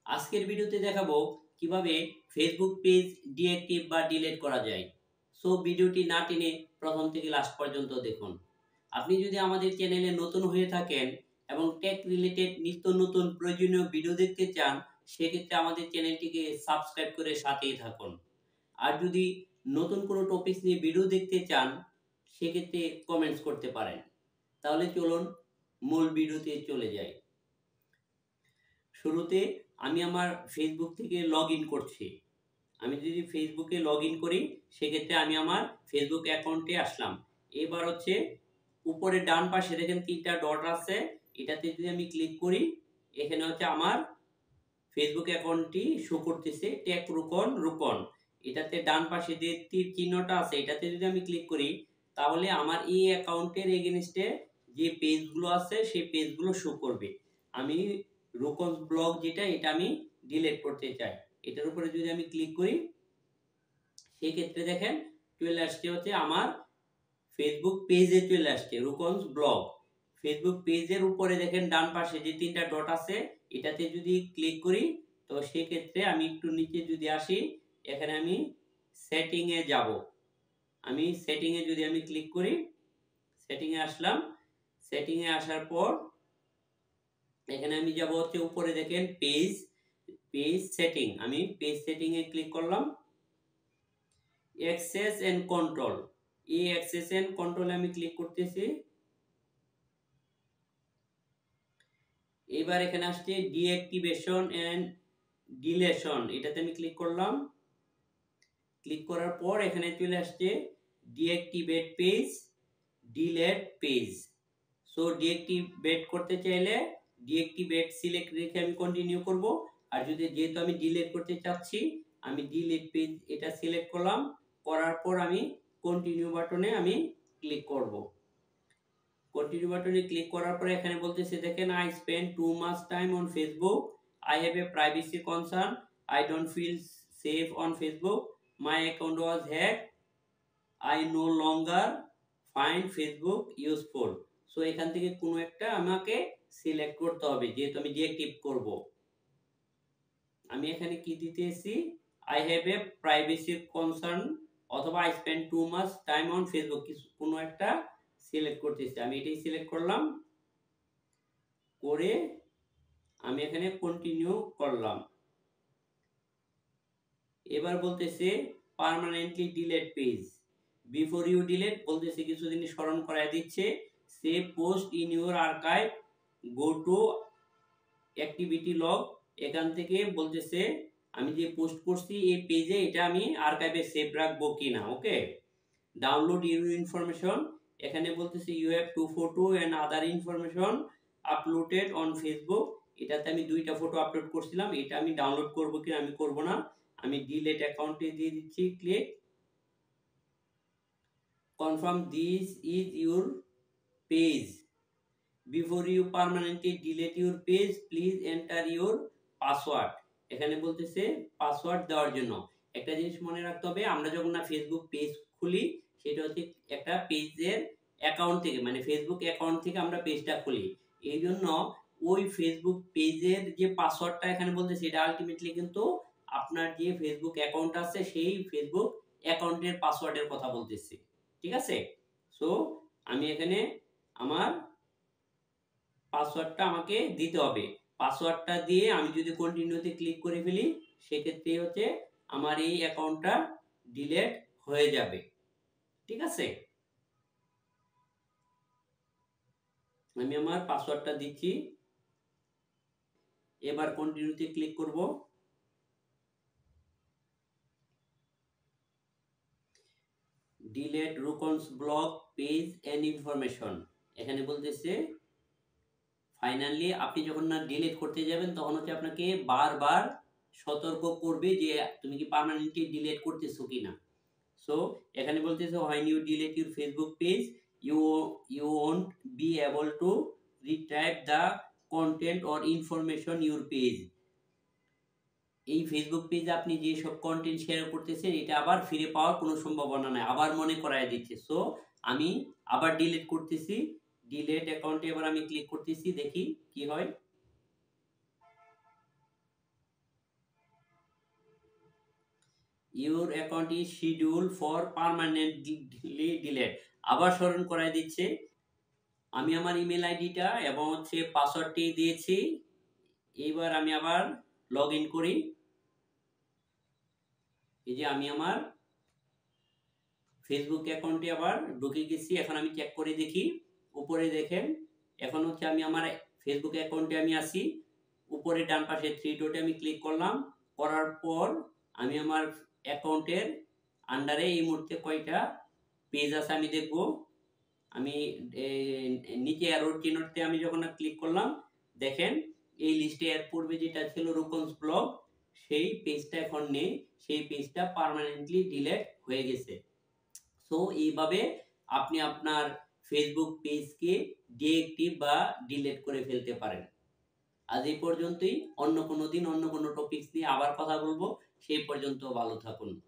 আজকের ভিডিওতে দেখাবো কিভাবে ফেসবুক পেজ ডিঅ্যাক্টিভ বা ডিলিট করা যায়। সো ভিডিওটি না টেনে প্রথম থেকে লাস্ট পর্যন্ত দেখুন। আপনি যদি আমাদের চ্যানেলে নতুন হয়ে থাকেন এবং টেক রিলেটেড নিত্য নতুন প্রয়োজনীয় ভিডিও দেখতে চান, সেক্ষেত্রে আমাদের চ্যানেলটিকে সাবস্ক্রাইব করে সাথেই থাকুন। আর যদি নতুন কোনো টপিক নিয়ে ভিডিও দেখতে চান, সেক্ষেত্রে কমেন্টস করতে পারেন। তাহলে চলুন মূল ভিডিওতে চলে যাই। শুরুতে আমি আমার ফেসবুক থেকে লগ ইন করছি। আমি যদি ফেসবুকে লগ ইন করি, সেক্ষেত্রে আমি আমার ফেসবুক অ্যাকাউন্টে আসলাম। এবার হচ্ছে উপরে ডান পাশে দেখেন 3টা ডট আছে, এটাতে যদি আমি ক্লিক করি, এখানে হচ্ছে আমার ফেসবুক অ্যাকাউন্টটি শো করতেছে টেক রুকন। এটাতে ডান পাশে যে তীর চিহ্নটা আছে, এটাতে যদি আমি ক্লিক করি, তাহলে আমার এই অ্যাকাউন্টের এগেইনস্টে যে পেজগুলো আছে সেই পেজগুলো শো করবে। আমি রুকন ব্লগ যেটা, এটা আমি ডিলিট করতে চাই। এটার উপরে যদি আমি ক্লিক করি, সেই ক্ষেত্রে দেখেন চলে আসছে হচ্ছে আমার ফেসবুক পেজে চলে আসছে রুকনস ব্লগ। ফেসবুক পেজের উপরে দেখেন ডান পাশে যে 3টা ডট আছে, এটাতে যদি ক্লিক করি, তো সেক্ষেত্রে আমি একটু নিচে যদি আসি, এখানে আমি সেটিং এ যাব। আমি সেটিং এ যদি আমি ক্লিক করি, সেটিং এ আসলাম। সেটিং এ আসার পর এখানে আমি যাব হচ্ছে উপরে দেখেন পেজ সেটিং। আমি পেজ সেটিং এ ক্লিক করলাম। অ্যাক্সেস এন্ড কন্ট্রোল, এই অ্যাক্সেস এন্ড কন্ট্রোলে আমি ক্লিক করতেছি। এবার এখানে আসছে ডিঅ্যাক্টিভেশন এন্ড ডিলেশন, এটাতে আমি ক্লিক করলাম। ক্লিক করার পর এখানে চলে আসছে deactivate page, delete page. So deactivate করতে চাইলে ডিঅ্যাক্টিভেট সিলেক্ট রেখে আমি কন্টিনিউ করব। আর যদি যেহেতু আমি ডিলিট করতে চাচ্ছি, আমি ডিলিট পেজ এটা সিলেক্ট করলাম। করার পর আমি কন্টিনিউ বাটনে আমি ক্লিক করব। কন্টিনিউ বাটনে ক্লিক করার পরে এখানে বলতেছে দেখেন, I spend too much time on Facebook, I have a privacy concern, I don't feel safe on Facebook, my account was hack, I no longer find Facebook useful. So এখান থেকে কোনো একটা আমাকে সিলেক্ট করতে হবে, যেহেতু আমি ডিঅ্যাক্টিভ করব। আমি এখানে কি দিতেছি, I have a privacy concern অথবা I spend too much time on Facebook, কোনো একটা সিলেক্ট করতেছি। আমি এটাই সিলেক্ট করলাম। করে আমি এখানে কন্টিনিউ করলাম। এবার বলতেছে permanently delete page, before you delete বলতেছে কিছুদিন স্মরণ করায় দিচ্ছে। Save post in your archive, go to activity log. এখান থেকে বলতেছে আমি যে পোস্ট করছি এই পেজে, এটা আমি আর্কাইভে সেভ রাখবো কিনা। ওকে, ডাউনলোড ইউর ইনফরমেশন, এখানে বলতেছে you have two photo and other information uploaded on Facebook. এটাতে আমি 2টা ফটো আপলোড করছিলাম, এটা আমি ডাউনলোড করব কিনা, আমি করব না। আমি ডিলিট অ্যাকাউন্টে দিয়ে দিচ্ছি click. Confirm this is your page, before you permanently delete your page please enter your password. এখানে বলতেছে পাসওয়ার্ড দেওয়ার জন্য। একটা জিনিস মনে রাখতে হবে, আমরা যখন না ফেসবুক পেজ খুলি, সেটা হচ্ছে একটা পেজের অ্যাকাউন্ট থেকে, মানে ফেসবুক অ্যাকাউন্ট থেকে আমরা পেজটা খুলি। এই জন্য ওই ফেসবুক পেজের যে পাসওয়ার্ডটা এখানে বলতেছে, এটা আলটিমেটলি কিন্তু আপনার যে ফেসবুক অ্যাকাউন্ট আছে সেই ফেসবুক অ্যাকাউন্টের পাসওয়ার্ডের কথা বলতেছে। ঠিক আছে, সো আমি এখানে আমার পাসওয়ার্ডটা আমাকে দিতে হবে। পাসওয়ার্ডটা দিয়ে আমি যদি কন্টিনিউতে ক্লিক করে ফেলি, সেক্ষেত্রে হচ্ছে আমার এই অ্যাকাউন্টটা ডিলিট হয়ে যাবে। ঠিক আছে, আমি আমার পাসওয়ার্ডটা দিচ্ছি। এবার কন্টিনিউতে ক্লিক করব। Delete Rukon's blog page and information, এখানে বলতেছে ফাইনালি আপনি যখন না ডিলিট করতে যাবেন, তখন হচ্ছে আপনাকে বারবার সতর্ক করবে যে তুমি কি পার্মানেন্টলি ডিলিট করতেছো কিনা। সো এখানে বলতেছে when you delete your Facebook page, you won't be able to retrieve the content or information your page. এই ফেসবুক পেজে আপনি যে সব কন্টেন্ট শেয়ার করতেছেন, এটা আবার ফিরে পাওয়ার কোনো সম্ভাবনা নাই, আবার মনে করায় দিচ্ছে। সো আমি আবার ডিলিট করতেছি। ডিলিট অ্যাকাউন্টে এবার আমি ক্লিক করতেছি, দেখি কি হয়। Your account is schedule for permanently delete. আবার স্মরণ করাই দিচ্ছে, আমি আমার ইমেল আইডিটা এবং হচ্ছে পাসওয়ার্ডটি দিয়েছি। এইবার আমি আবার লগ ইন করি। এই যে আমি আমার ফেসবুক অ্যাকাউন্টে আবার ঢুকে গেছি। এখন আমি চেক করে দেখি, উপরে দেখেন এখন হচ্ছে আমি আমার ফেসবুক অ্যাকাউন্টে আমি আছি। উপরে ডান পাশে থ্রি ডটে আমি ক্লিক করলাম, করার পর আমি আমার অ্যাকাউন্টের আন্ডারে এই মুহূর্তে কয়টা পেজ আছে আমি দেখব। আমি নিচে অ্যারো চিহ্নতে আমি যখন ক্লিক করলাম, দেখেন এই লিস্টে এর পূর্বে যেটা ছিল রূপন্স ব্লগ, সেই পেজটা এখন নেই, সেই পেজটা পার্মানেন্টলি ডিলিট হয়ে গেছে। সো এইভাবে আপনি আপনার ফেসবুক পেজকে ডিএক্টিভ বা ডিলিট করে ফেলতে পারেন। আজ এই পর্যন্তই। অন্য কোনো দিন অন্য কোনো টপিকস নিয়ে আবার কথা বলবো। সেই পর্যন্ত ভালো থাকুন।